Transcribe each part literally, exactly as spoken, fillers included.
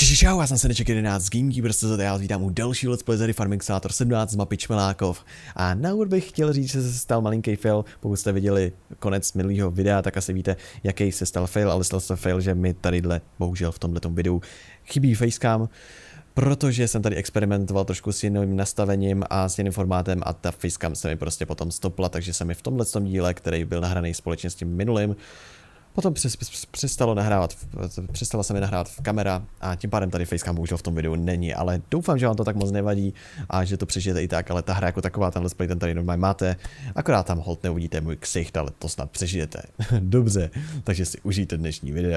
Čau, čau, já jsem Seneček jedenáct z Gamekeeper tečka cé zet, já vás vítám u dalšího Let's Play z hry Farming Simulator sedmnáct z mapy Čmelákov. A na úvod bych chtěl říct, že se stal malinký fail. Pokud jste viděli konec minulého videa, tak asi víte, jaký se stal fail, ale stal se fail, že mi tadyhle, bohužel v tomhletom videu, chybí facecam. Protože jsem tady experimentoval trošku s jiným nastavením a s jiným formátem a ta facecam se mi prostě potom stopla, takže se mi v tomhletom díle, který byl nahraný společně s tím minulým, potom přestalo nahrávat, přestala se mi nahrávat v kamera a tím pádem tady facecam bohužel v tom videu není, ale doufám, že vám to tak moc nevadí a že to přežijete i tak, ale ta hra jako taková, ten let's play, ten tady normálně máte, akorát tam hold neuvidíte můj ksicht, ale to snad přežijete. Dobře, takže si užijte dnešní video.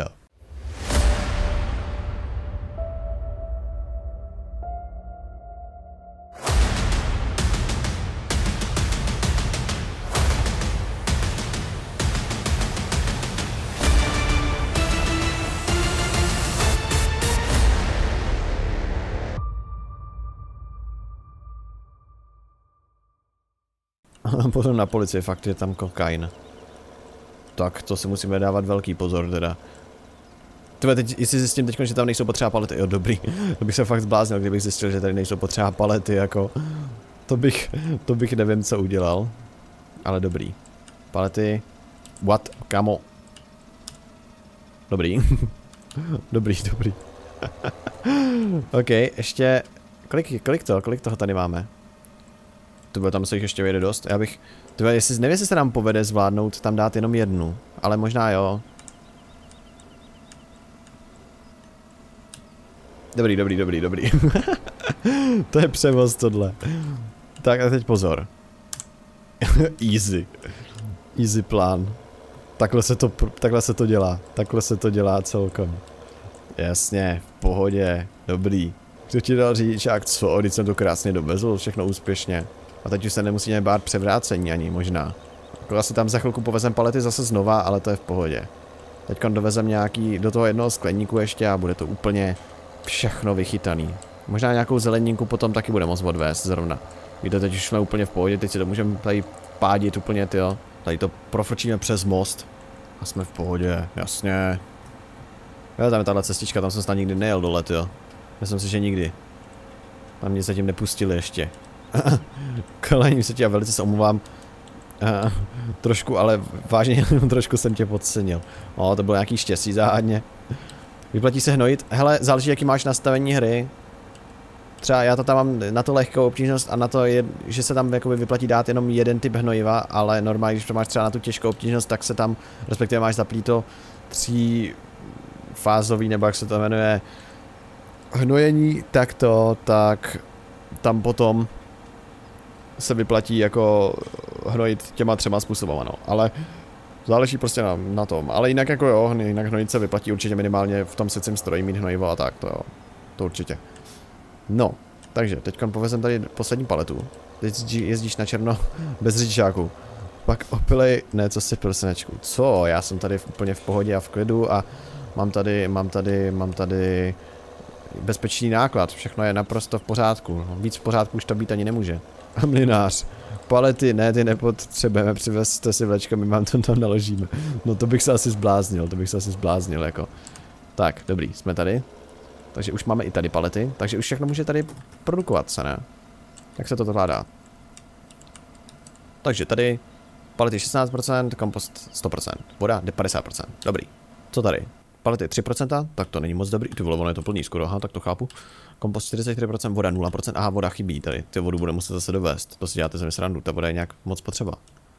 Potom na policii, fakt je tam kokain. Tak to si musíme dávat velký pozor teda. Tvé, teď, jestli zjistím teď, že tam nejsou potřeba palety, jo dobrý. To bych se fakt zbláznil, kdybych zjistil, že tady nejsou potřeba palety, jako. To bych, to bych nevím co udělal. Ale dobrý. Palety. What? Kamo. Dobrý. Dobrý, dobrý. OK, ještě. Kolik, kolik to, kolik toho tady máme? Tebe, tam se jich ještě vejde dost. Já bych, tebe, jestli, nevím, jestli se nám povede zvládnout tam dát jenom jednu, ale možná jo. Dobrý, dobrý, dobrý, dobrý. To je převoz tohle. Tak a teď pozor. Easy. Easy plán. Takhle se to, takhle se to dělá. Takhle se to dělá celkem. Jasně, v pohodě. Dobrý. Co ti dal řidičák, co? Když jsem to krásně dovezl, všechno úspěšně. A teď už se nemusíme bát převrácení ani možná. Jako asi tam za chvilku povezem palety zase znova, ale to je v pohodě. Teďka dovezem nějaký do toho jednoho skleníku ještě a bude to úplně všechno vychytaný. Možná nějakou zeleninku potom taky bude moct odvést zrovna. Víte, teď už jsme úplně v pohodě, teď si to můžeme tady pádit úplně, tyjo. Tady to profrčíme přes most. A jsme v pohodě, jasně. Jo, tam je tahle cestička, tam jsem snad nikdy nejel dole, tyjo. Myslím si, že nikdy. Tam mě zatím nepustili ještě. Kolením se ti a velice se omluvám. Uh, trošku, ale vážně trošku jsem tě podcenil. O, to bylo nějaký štěstí záhadně. Vyplatí se hnojit. Hele, záleží jaký máš nastavení hry. Třeba já to tam mám na to lehkou obtížnost a na to, je, že se tam jakoby vyplatí dát jenom jeden typ hnojiva, ale normálně, když to máš třeba na tu těžkou obtížnost, tak se tam, respektive máš zaplý to tří fázový, nebo jak se to jmenuje, hnojení, tak to, tak tam potom se vyplatí jako hnojit těma třema způsobama, no, ale záleží prostě na, na tom, ale jinak jako jo, jinak hnojit se vyplatí určitě minimálně v tom secím stroji mít hnojivo a tak, to jo, to určitě. No, takže teďkon povezem tady poslední paletu, teď jezdíš na černo bez řidičáku, pak opilej, ne, co si pil, Senečku, co, já jsem tady úplně v pohodě a v klidu a mám tady, mám tady, mám tady bezpečný náklad, všechno je naprosto v pořádku, víc v pořádku už to být ani nemůže. A mlynář. Palety, ne, ty nepotřebujeme, přivezte si vlečka, my vám to tam naložíme. No to bych se asi zbláznil, to bych se asi zbláznil, jako. Tak, dobrý, jsme tady. Takže už máme i tady palety, takže už všechno může tady produkovat se, ne? Jak se to zvládá? Takže tady palety šestnáct procent, kompost sto procent, voda padesát procent, dobrý. Co tady? Palety tři procenta, tak to není moc dobrý, ty vole, ono je to plný skoro, aha, tak to chápu. Kompost čtyřicet čtyři procent, voda nula procent, aha, voda chybí tady, ty vodu bude muset zase dovést, to si děláte zemi srandu, ta voda je nějak moc potřeba.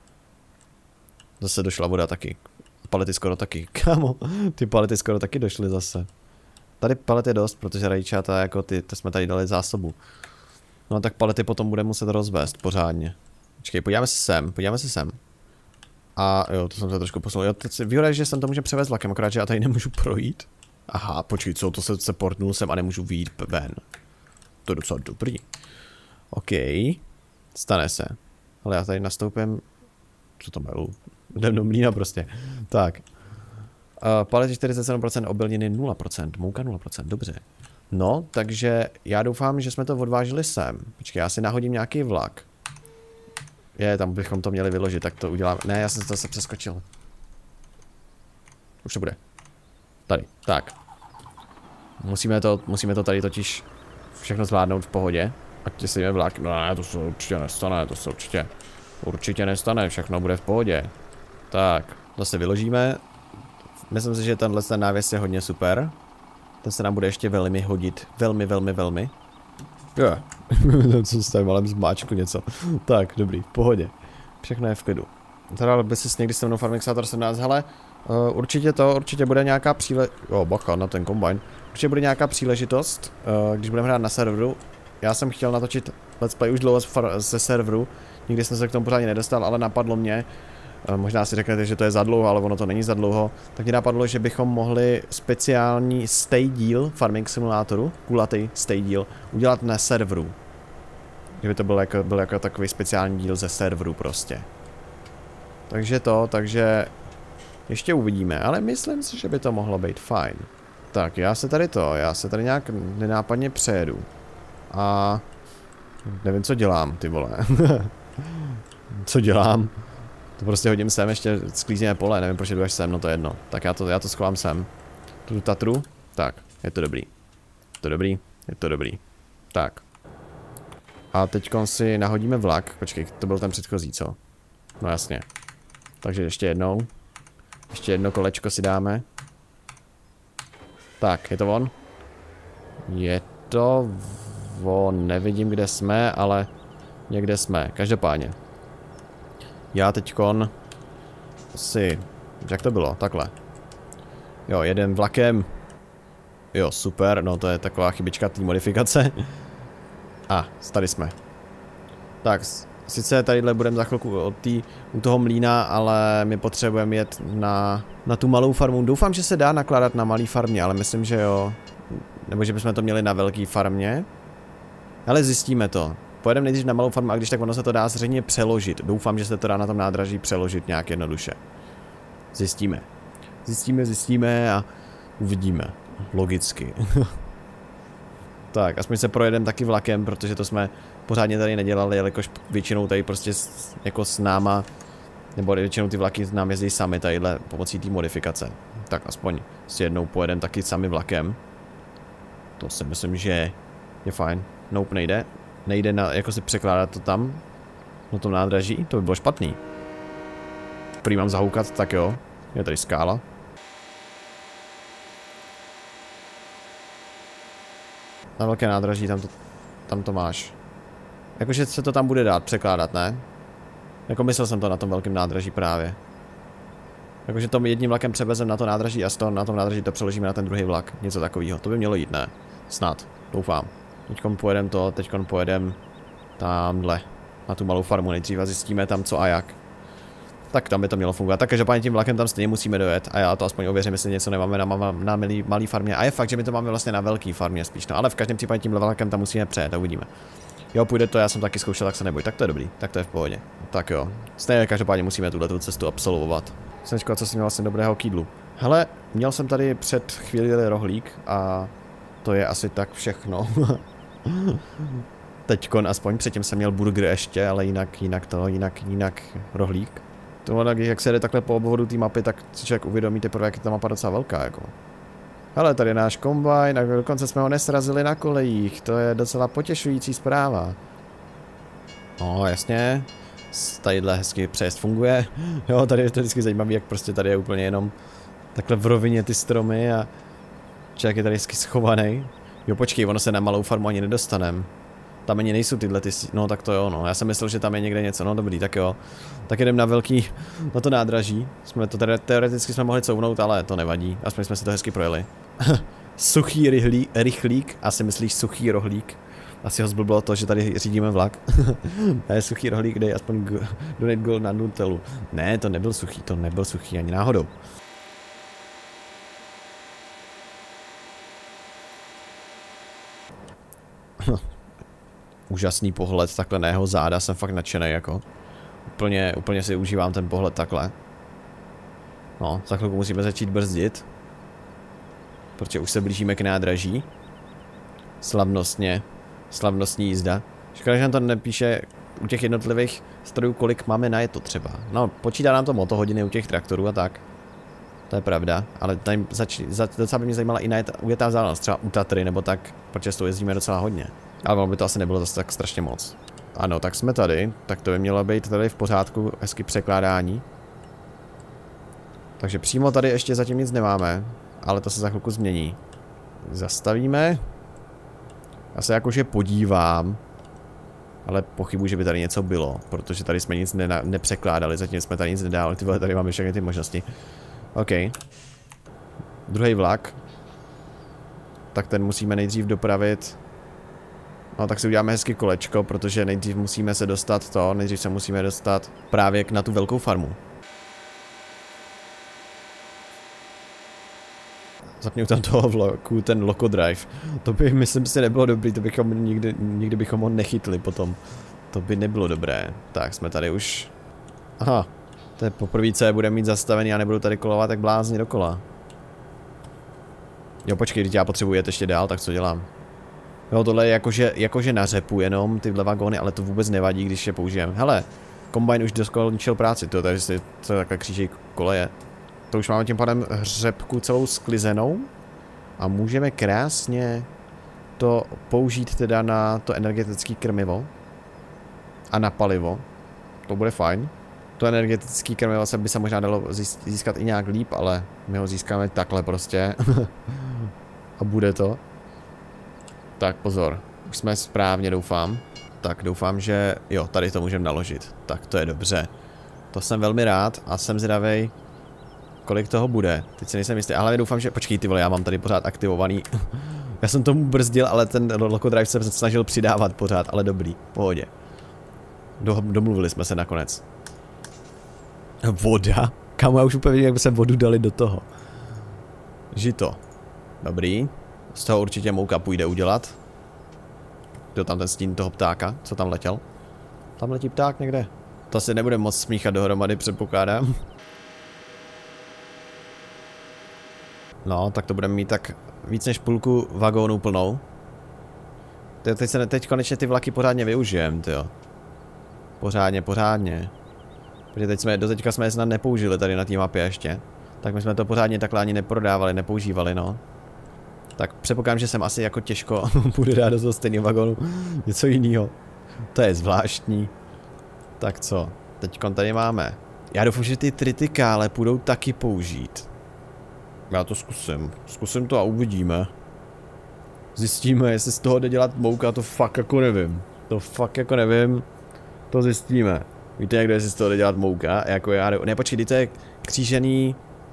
Zase došla voda taky, palety skoro taky, kámo, ty palety skoro taky došly zase. Tady palety je dost, protože rajčata, jako ty, to jsme tady dali zásobu. No tak palety potom bude muset rozvést pořádně. Počkej, podíváme se sem, podíváme se sem. A jo, to jsem se trošku posunul. Jo, teď si vyhodaj, že jsem to může převést vlakem, akorát, že já tady nemůžu projít. Aha, počkej, co, to se, se portnul sem a nemůžu vyjít ven. To je docela dobrý. OK. Stane se. Ale já tady nastoupím. Co to mají? Jdem do mlýna prostě. Tak. Uh, palety čtyřicet sedm procent, obilniny nula procent, mouka nula procent, dobře. No, takže já doufám, že jsme to odvážili sem. Počkej, já si nahodím nějaký vlak. Je, tam bychom to měli vyložit, tak to uděláme. Ne, já jsem to zase přeskočil. Už to bude. Tady, tak. Musíme to, musíme to tady totiž všechno zvládnout v pohodě. Ať si jme vlak. No ne, to se určitě nestane, to se určitě, určitě nestane, všechno bude v pohodě. Tak, to se vyložíme. Myslím si, že tenhle ten návěs je hodně super. Ten se nám bude ještě velmi hodit. Velmi, velmi, velmi. Jo. Co s tím, ale zmáčku něco. Tak, dobrý, v pohodě. Všechno je v klidu. Teda by si někdy se mnou Farming Simulator sedmnáct, hele, uh, určitě to, určitě bude nějaká příležitost, jo bacha na ten kombajn, určitě bude nějaká příležitost, uh, když budeme hrát na serveru. Já jsem chtěl natočit let's play už dlouho ze serveru, nikdy jsem se k tomu pořádně nedostal, ale napadlo mě, uh, možná si řeknete, že to je za dlouho, ale ono to není za dlouho, tak mě napadlo, že bychom mohli speciální stay díl Farming Simulatoru, kulatý stay díl, udělat na serveru. Že by to byl jako, byl jako takový speciální díl ze serveru prostě. Takže to, takže ještě uvidíme, ale myslím si, že by to mohlo být fajn. Tak, já se tady to, já se tady nějak nenápadně přejedu. A nevím, co dělám, ty vole. Co dělám? To prostě hodím sem, ještě sklízíme pole, nevím, proč jdu až sem, no to je jedno. Tak já to, já to schovám sem. Tu Tatru, tak, je to dobrý. Je to dobrý, je to dobrý. Tak. A teďkon si nahodíme vlak, počkej, to byl ten předchozí, co? No jasně. Takže ještě jednou. Ještě jedno kolečko si dáme. Tak, je to on? Je to on, nevidím, kde jsme, ale někde jsme, každopádně. Já teďkon si, jak to bylo, takhle. Jo, jeden vlakem. Jo, super, no to je taková chybička té modifikace. A, tady jsme. Tak, sice tadyhle budeme za chvilku od tý, u toho mlýna, ale my potřebujeme jet na, na tu malou farmu. Doufám, že se dá nakládat na malý farmě, ale myslím, že jo. Nebo že bychom to měli na velký farmě. Ale zjistíme to. Pojedeme nejdřív na malou farmu a když tak ono se to dá zřejmě přeložit. Doufám, že se to dá na tom nádraží přeložit nějak jednoduše. Zjistíme. Zjistíme, zjistíme a uvidíme. Logicky. Tak, aspoň se projedeme taky vlakem, protože to jsme pořádně tady nedělali, jelikož většinou tady prostě s, jako s náma, nebo většinou ty vlaky nám jezdí sami tadyhle pomocí té modifikace. Tak aspoň si jednou pojedeme taky sami vlakem. To si myslím, že je fajn. Nope, nejde. Nejde na, jako si překládat to tam, na tom nádraží, to by bylo špatný. Prý mám zahoukat, tak jo, je tady skála. Na velké nádraží, tam to, tam to máš. Jakože se to tam bude dát překládat, ne? Jako myslel jsem to na tom velkém nádraží právě. Jakože tom jedním vlakem převezem na to nádraží a z toho, na tom nádraží to přeložíme na ten druhý vlak. Něco takového. To by mělo jít, ne? Snad. Doufám. Teďkon pojedem to, teďkon pojedem tamhle. Na tu malou farmu nejdřív a zjistíme tam co a jak. Tak tam by to mělo fungovat. Tak každopádně tím vlakem tam stejně musíme dojet a já to aspoň ověřím, jestli něco nemáme na, na, na malý, malý farmě. A je fakt, že my to máme vlastně na velký farmě spíš, no, ale v každém případě tím vlakem tam musíme přejet a uvidíme. Jo, půjde to, já jsem taky zkoušel, tak se neboj, tak to je dobrý, tak to je v pohodě. Tak jo, stejně každopádně musíme tuhle cestu absolvovat. Senčko, co jsem měl vlastně dobrého kýdlu. Hele, měl jsem tady před chvíli rohlík a to je asi tak všechno. Teďkon aspoň, předtím jsem měl burger ještě, ale jinak, jinak to, jinak, jinak rohlík. To tak, jak se jde takhle po obvodu té mapy, tak si člověk uvědomí teprve, jak je ta mapa docela velká, jako. Hele, tady je náš kombajn a dokonce jsme ho nesrazili na kolejích, to je docela potěšující zpráva. No, jasně, tadyhle hezky přejezd funguje. Jo, tady je to vždycky zajímavé, jak prostě tady je úplně jenom takhle v rovině ty stromy a člověk je tady hezky schovaný. Jo, počkej, ono se na malou farmu ani nedostanem. Tam ani nejsou tyhle ty, no tak to jo, no, já jsem myslel, že tam je někde něco, no dobrý, tak jo. Tak jdem na velký, na to nádraží, jsme to tedy, teoreticky jsme mohli couvnout, ale to nevadí, aspoň jsme si to hezky projeli. Suchý rychlík, rychlík, asi myslíš suchý rohlík, asi ho zblblo to, že tady řídíme vlak. Ne, suchý rohlík, dej aspoň donate gold na Nutellu. Ne, to nebyl suchý, to nebyl suchý ani náhodou. Úžasný pohled takhle na jeho záda, jsem fakt nadšený jako. Úplně, úplně si užívám ten pohled takhle. No, za chvilku musíme začít brzdit. Protože už se blížíme k nádraží. Slavnostně. Slavnostní jízda. Škoda, že nám to nepíše u těch jednotlivých strojů, kolik máme na je to třeba. No, počítá nám to motohodiny u těch traktorů a tak. To je pravda, ale tady zač, za, docela by mě zajímala i ujetá vzdálenost, třeba u Tatry nebo tak, protože to jezdíme docela hodně. Ale by to asi nebylo zase tak strašně moc. Ano, tak jsme tady, tak to by mělo být tady v pořádku, hezky překládání. Takže přímo tady ještě zatím nic nemáme, ale to se za chvilku změní. Zastavíme. Já se jakože podívám, ale pochybuji, že by tady něco bylo, protože tady jsme nic ne nepřekládali, zatím jsme tady nic nedávali, ty vole, tady máme všechny ty možnosti. OK. Druhý vlak. Tak ten musíme nejdřív dopravit. No tak si uděláme hezky kolečko, protože nejdřív musíme se dostat to, nejdřív se musíme dostat právě na tu velkou farmu. Zapněu tam toho vlaku, ten Loco Drive. To by, myslím si, nebylo dobrý, to bychom nikdy, nikdy bychom ho nechytli potom. To by nebylo dobré. Tak, jsme tady už. Aha, to je poprvé, co je budeme mít zastavený a nebudu tady kolovat tak blázně dokola. Jo, počkej, když já potřebuji jet ještě dál, tak co dělám? Jo, tohle je jakože, jakože na řepu jenom, tyhle vagóny, ale to vůbec nevadí, když je použijeme. Hele, kombajn už doskončil práci, to, takže si to takhle kříží koleje. To už máme tím pádem hřebku celou sklizenou a můžeme krásně to použít teda na to energetické krmivo a na palivo. To bude fajn. To energetické krmivo se by se možná dalo získat i nějak líp, ale my ho získáme takhle prostě. A bude to. Tak pozor, už jsme správně, doufám. Tak doufám, že jo, tady to můžeme naložit. Tak to je dobře. To jsem velmi rád a jsem zvědavej, kolik toho bude. Teď si nejsem jistý, ale doufám, že... Počkej, ty vole, já mám tady pořád aktivovaný. Já jsem tomu brzdil, ale ten Loco Drive se snažil přidávat pořád, ale dobrý, v pohodě. Do, domluvili jsme se nakonec. Voda? Kámo, já už úplně vidím, jak by se vodu dali do toho. Žito. Dobrý. Z toho určitě mouka půjde udělat. Jo, tam ten stín toho ptáka, co tam letěl? Tam letí pták někde. To asi nebude moc smíchat dohromady, předpokládám. No, tak to budeme mít tak víc než půlku vagónů plnou. Teď, se, teď konečně ty vlaky pořádně využijem, tyjo. Pořádně, pořádně. Protože teď jsme, doteďka jsme je snad nepoužili tady na té mapě ještě. Tak my jsme to pořádně takhle ani neprodávali, nepoužívali, no. Tak předpokládám, že jsem asi jako těžko bude dát do toho stejného vagónu něco jiného. To je zvláštní. Tak co? Teďkon tady máme. Já doufám, že ty tritikále půjdou taky použít. Já to zkusím. Zkusím to a uvidíme. Zjistíme, jestli z toho jde dělat mouka, to fakt jako nevím. To fakt jako nevím. To zjistíme. Víte někdo, jestli z toho jde dělat mouka? Jako já... Ne, počkej, to je křížený...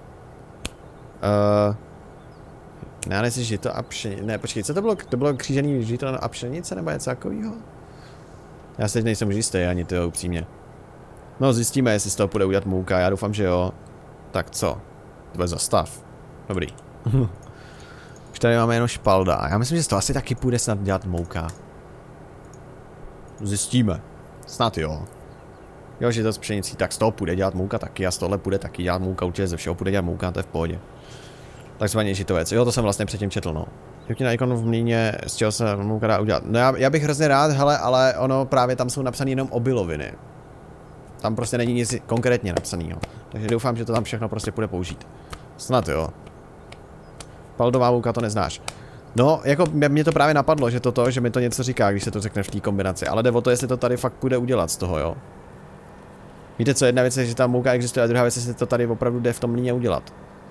Uh, ne, ale jestli žito a pšenice... Ne, počkej, co to bylo? To bylo křížený žito a pšenice nebo něco takového? Já se teď nejsem už jistý ani toho upřímně. No, zjistíme, jestli z toho půjde udělat mouka, já doufám, že jo. Tak co? To bude zastav. Dobrý. Už tady máme jenom špalda. Já myslím, že z toho asi taky půjde snad dělat mouka. Zjistíme. Snad jo. Jo, že to s pšenicí, tak z toho půjde dělat mouka taky a z tohle půjde taky dělat mouka, určitě ze všeho půjde dělat mouka, to je v pohodě. Takzvaně žitovec, jo, to jsem vlastně předtím četl, no. Jak na ikonu v mlýně, z čeho se mouka dá udělat. No já, já bych hrozně rád, hele, ale ono právě tam jsou napsané jenom obiloviny. Tam prostě není nic konkrétně napsaného. Takže doufám, že to tam všechno prostě půjde použít. Snad jo. Paldová mouka to neznáš. No, jako mě to právě napadlo, že toto, že mi to něco říká, když se to řekne v té kombinaci. Ale jde o to, jestli to tady fakt půjde udělat z toho, jo. Víte co, jedna věc je, že ta mouka existuje, a druhá věc je, jestli to tady opravdu jde v tom mlýně udělat.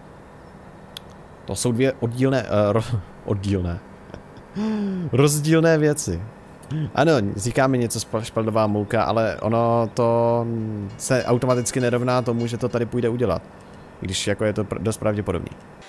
To jsou dvě oddílné, uh, ro, oddílné. rozdílné věci. Ano, říká mi něco špaldová mouka, ale ono to se automaticky nerovná tomu, že to tady půjde udělat. Když jako je to dost pravděpodobný.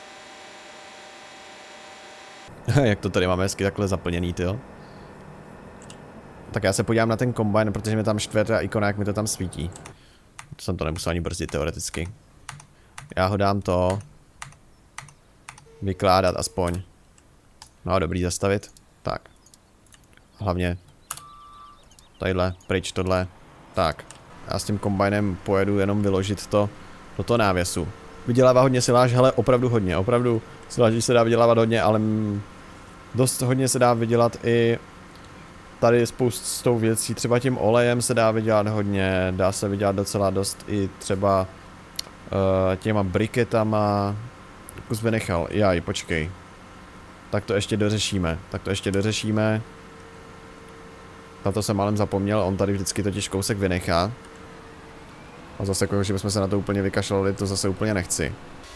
Jak to tady máme hezky takhle zaplněný, tyjo. Tak já se podívám na ten kombajn, protože mi tam štve ta ikona, jak mi to tam svítí. To jsem to nemusel ani brzdit teoreticky. Já ho dám to. Vykládat aspoň. No dobrý, zastavit. Tak. Hlavně. Tadyhle, pryč tohle. Tak. Já s tím kombajnem pojedu jenom vyložit to do toho návěsu. Vydělává hodně siláž, hele, opravdu hodně. Opravdu siláž se dá vydělávat hodně, ale dost hodně se dá vydělat i tady spoustou věcí. Třeba tím olejem se dá vydělat hodně, dá se vydělat docela dost i třeba těma briketama. Kus vynechal. Jaj, počkej. Tak to ještě dořešíme. Tak to ještě dořešíme. Na to jsem málem zapomněl, on tady vždycky totiž kousek vynechá. A zase jako, že bychom se na to úplně vykašlali, to zase úplně nechci.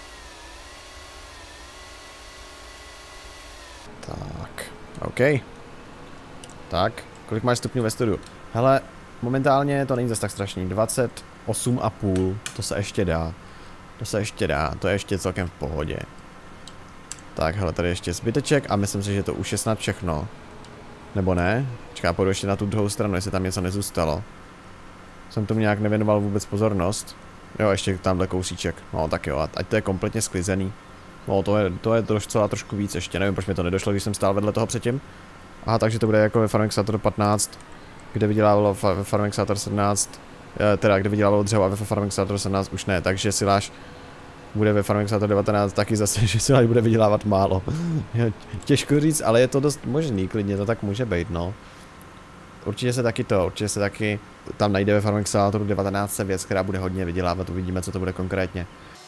Tak, OK. Tak, kolik máš stupňů ve studiu? Hele, momentálně to není zase tak strašný. dvacet osm a půl, to se ještě dá. To se ještě dá, to je ještě celkem v pohodě. Tak, hele, tady ještě zbyteček a myslím si, že to už je snad všechno. Nebo ne? Čeká, půjdu ještě na tu druhou stranu, jestli tam něco nezůstalo. Jsem tomu nějak nevěnoval vůbec pozornost. Jo, ještě tamhle kousíček. No tak jo, ať to je kompletně sklizený. No to je, to je docela trošku víc ještě, nevím proč mi to nedošlo, když jsem stál vedle toho předtím. Aha, takže to bude jako ve Farming Simulator patnáct, kde vydělávalo ve Farming Simulator sedmnáct, teda kde vydělávalo dřevo a ve Farming Simulator sedmnáct už ne, takže Siláš bude ve Farming Simulator devatenáct taky zase, že Siláš bude vydělávat málo. Těžko říct, ale je to dost možný, klidně to tak může být, no. Určitě se taky to, určitě se taky tam najde ve Farming Simulatoru devatenáct věc, která bude hodně vydělávat, uvidíme, co to bude konkrétně.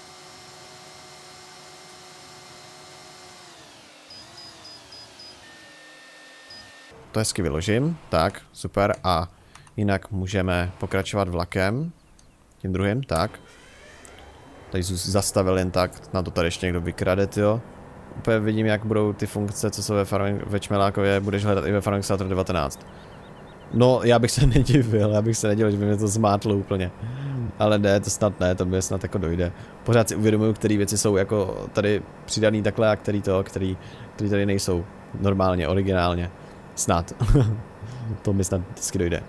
To hezky vyložím, tak, super, a jinak můžeme pokračovat vlakem, tím druhým, tak. Tady zastavil jen tak, na to tady ještě někdo vykrade, jo. Úplně vidím, jak budou ty funkce, co jsou ve, farming, ve Čmelákově, budeš hledat i ve Farming Simulatoru devatenáct. No, já bych se nedivil, já bych se nedivil, že by mě to zmátlo úplně. Ale ne, to snad ne, to mi snad jako dojde. Pořád si uvědomuju, které věci jsou jako tady přidaný takhle a který to, který, který tady nejsou normálně, originálně. Snad. To mi snad vždycky dojde.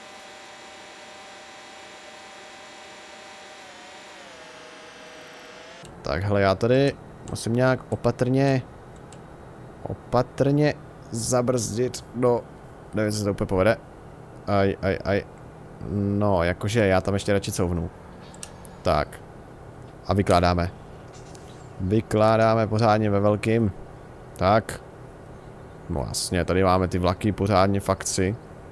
Tak hele, já tady musím nějak opatrně opatrně zabrzdit do... Nevím, co se to úplně povede. Aj, aj, aj. No, jakože já tam ještě radši couvnu. Tak. A vykládáme. Vykládáme pořádně ve velkým. Tak. No jasně, tady máme ty vlaky pořádně v akci.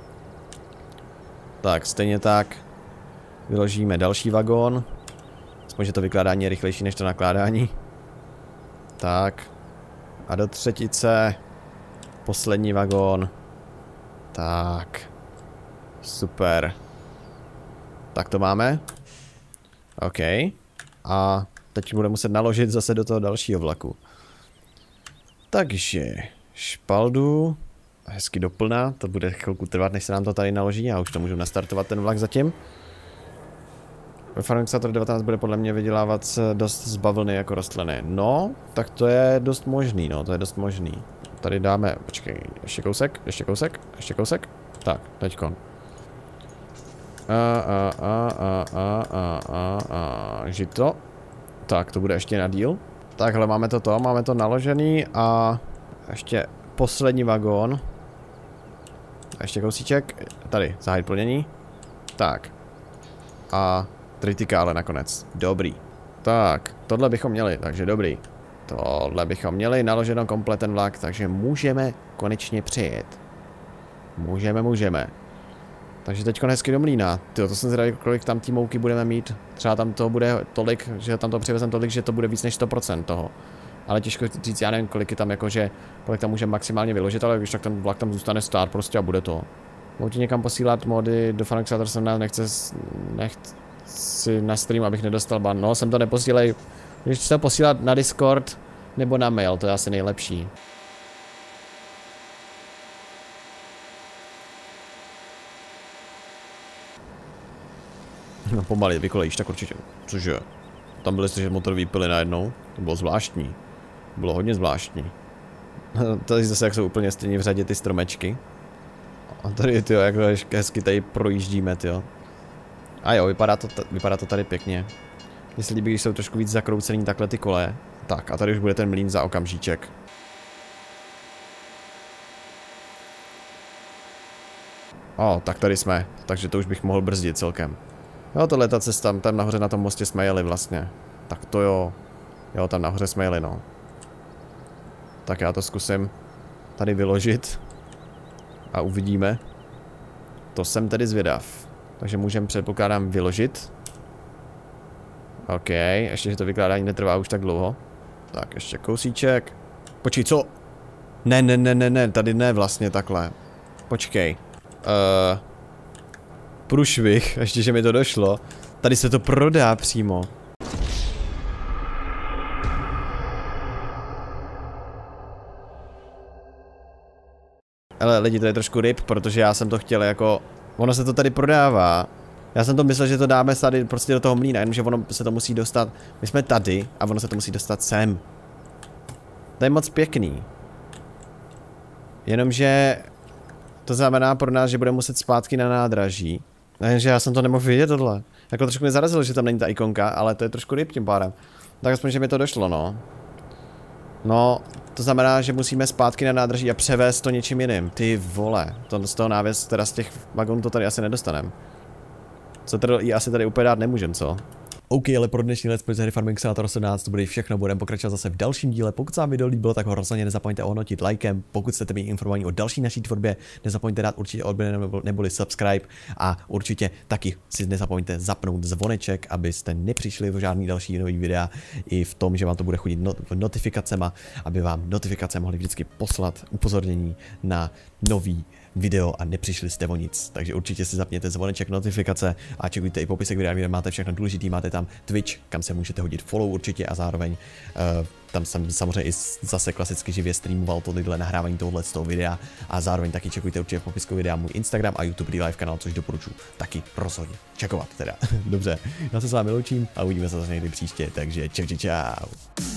Tak, stejně tak. Vyložíme další vagón. Aspoň, že to vykládání je rychlejší než to nakládání. Tak. A do třetice. Poslední vagón. Tak. Super. Tak to máme. OK. A teď budeme muset naložit zase do toho dalšího vlaku. Takže špaldu. Hezky doplná. To bude chvilku trvat, než se nám to tady naloží. Já už to můžu nastartovat ten vlak zatím. Ve Farming Simulator devatenáct bude podle mě vydělávat dost z bavlny jako rostliny. No, tak to je dost možný, no, to je dost možný. Tady dáme, počkej, ještě kousek, ještě kousek, ještě kousek. Tak, teďkon. A, a, a, a, a, a, a, a, žito. Tak, to bude ještě na díl. Takhle máme to to, máme to naložený a ještě poslední vagón. A ještě kousíček, tady, zahájit plnění. Tak. A tritikále nakonec, dobrý. Tak, tohle bychom měli, takže dobrý. Tohle bychom měli, naloženo komplet ten vlak, takže můžeme konečně přijet. Můžeme, můžeme. Takže teďko hezky do mlýna. Tyjo, to jsem zvědavý, kolik tam té mouky budeme mít. Třeba tam to bude tolik, že tam to přivezem tolik, že to bude víc než sto procent toho. Ale těžko říct, já nevím, kolik je tam jakože, kolik tam můžeme maximálně vyložit, ale když tak ten vlak tam zůstane stát prostě a bude to. Můžu ti někam posílat mody do Farming Simulator sedmnáct, nechce, nechci na stream, abych nedostal ban. No, jsem to neposílej. Když to posílat na Discord nebo na mail, to je asi nejlepší. No pomaly, vykolejíš, tak určitě. Cože? Tam byly slyšet motorový pily najednou. To bylo zvláštní. To bylo hodně zvláštní. Tady zase jak jsou úplně stejně v řadě ty stromečky. A tady, tyjo, jak hezky tady projíždíme, tyjo. A jo, vypadá to, vypadá to tady pěkně. Mně se líbí, když jsou trošku víc zakroucený takhle ty kole. Tak, a tady už bude ten mlýn za okamžíček. O, tak tady jsme. Takže to už bych mohl brzdit celkem. Jo, tohle ta cesta, tam nahoře na tom mostě jsme jeli vlastně. Tak to jo. Jo, tam nahoře jsme jeli, no. Tak já to zkusím tady vyložit. A uvidíme. To jsem tedy zvědav. Takže můžeme, předpokládám, vyložit. OK, ještě, že to vykládání netrvá už tak dlouho. Tak, ještě kousíček. Počkej, co? Ne, ne, ne, ne, ne, tady ne vlastně takhle. Počkej. Uh, průšvih, ještě, že mi to došlo. Tady se to prodá přímo. Ale lidi, to je trošku ryb, protože já jsem to chtěl jako... Ono se to tady prodává. Já jsem to myslel, že to dáme tady prostě do toho mlýna, jenomže ono se to musí dostat... My jsme tady a ono se to musí dostat sem. To je moc pěkný. Jenomže... To znamená pro nás, že budeme muset zpátky na nádraží. Takže já jsem to nemohl vidět tohle. Jako trošku mě zarazilo, že tam není ta ikonka, ale to je trošku ryb tím pádem. Tak aspoň, že mi to došlo, no. No, to znamená, že musíme zpátky na nádraží a převést to něčím jiným. Ty vole, to z toho návěs, teda z těch vagonů to tady asi nedostaneme. Co tady i asi tady úplně dát nemůžem, co? OK, ale pro dnešní let's play z hry Farming Simulator sedmnáct to bude všechno, budeme pokračovat zase v dalším díle. Pokud se vám video líbilo, tak ho rozhodně nezapomeňte ohodnotit lajkem. Pokud chcete být informovaní o další naší tvorbě, nezapomeňte dát určitě odběr nebo, neboli subscribe a určitě taky si nezapomeňte zapnout zvoneček, abyste nepřišli o žádný další nový videa i v tom, že vám to bude chodit not notifikacema, aby vám notifikace mohly vždycky poslat upozornění na nový video a nepřišli jste o nic. Takže určitě si zapněte zvoneček, notifikace a čekujte i popisek videa, kde máte všechno důležitý, máte tam Twitch, kam se můžete hodit follow určitě a zároveň uh, tam jsem samozřejmě i zase klasicky živě streamoval tohle nahrávání tohohle z toho videa a zároveň taky čekujte určitě v popisku videa můj Instagram a YouTube live kanál, což doporučuji taky rozhodně čekovat teda. Dobře, já se s vámi loučím a uvidíme se zase někdy příště, takže čau čau čau.